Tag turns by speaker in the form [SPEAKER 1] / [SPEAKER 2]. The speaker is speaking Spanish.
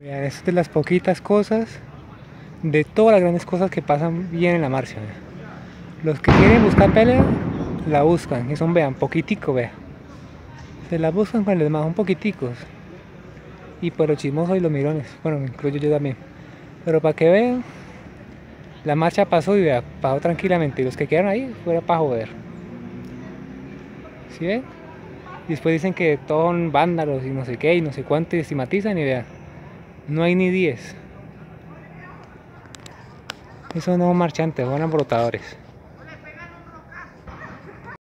[SPEAKER 1] Vean, esto es de las poquitas cosas, de todas las grandes cosas que pasan bien en la marcha. Vean. Los que quieren buscar pelea, la buscan, y son, vean, poquitico, vean. Se la buscan con los demás, un poquiticos. Y por los chismosos y los mirones, bueno, me incluyo yo también. Pero para que vean, la marcha pasó y vea, pasó tranquilamente. Y los que quedaron ahí, fuera para joder. ¿Sí ven? Y después dicen que todos son vándalos y no sé qué, y no sé cuánto, y estigmatizan y vean. No hay ni 10. Esos no son marchantes, son alborotadores.